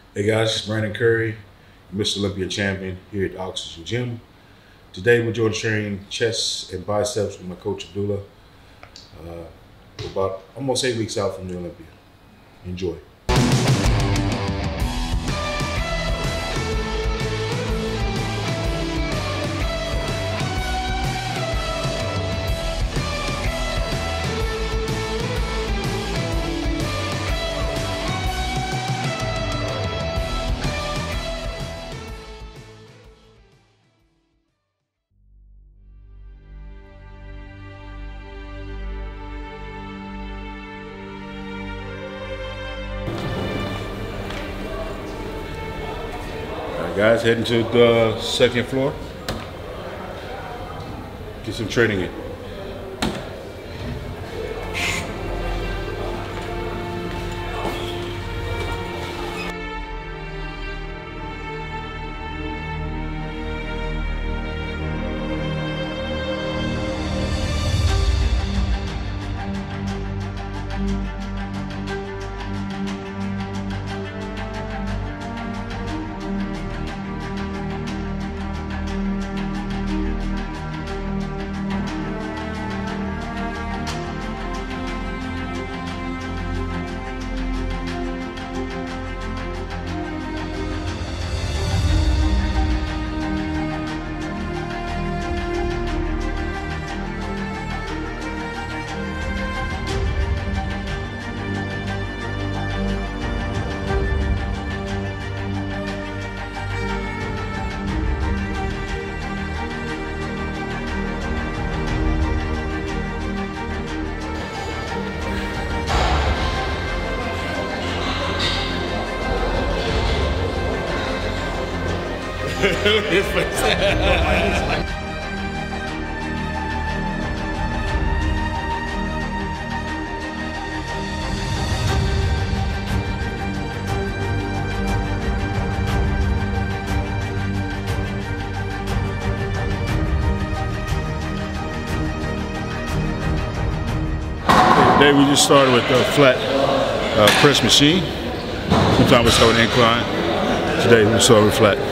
Hey guys, it's Brandon Curry, Mr. Olympia champion here at the Oxygen Gym. Today we're going to train chest and biceps with my coach Abdullah. We're about almost 8 weeks out from the Olympia. Enjoy. Alright guys, heading to the second floor. Get some training in. His face. Today we just started with the flat press machine. Sometimes we start with incline. Today we start with flat.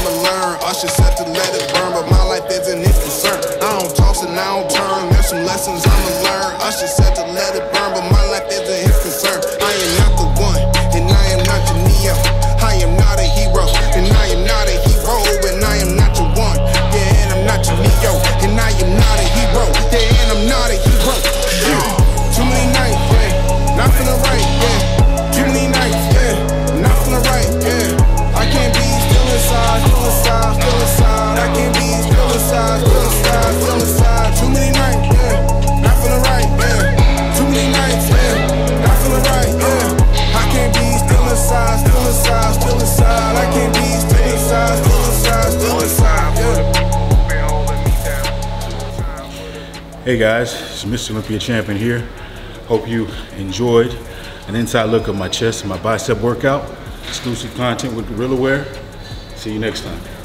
I'ma learn. Usher said to let it burn, but my life isn't his concern. I don't toss and I don't turn. There's some lessons I'ma learn. Usher said to let it burn, but my life isn't his concern. I am not the one, and I am not your Neo. I am not a hero, and I am not a hero, and I am not your one. Yeah, and I'm not your Neo, and I am not a hero. Yeah, and I'm not a hero. Too many nights, yeah, not feeling right, yeah. Too many nights, yeah, not feeling right, yeah. I can't be still inside, still inside, still inside. I can't be still inside, still inside, still inside. Too many nights, yeah, not feeling right, yeah. Too many nights, yeah, not feeling right, yeah. I can't be still inside, still inside, still inside. I can't be still inside, still inside, still inside, yeah. Hey guys, it's Mr. Olympia Champion here. Hope you enjoyed an inside look of my chest and my bicep workout. Exclusive content with Gorilla Wear. See you next time.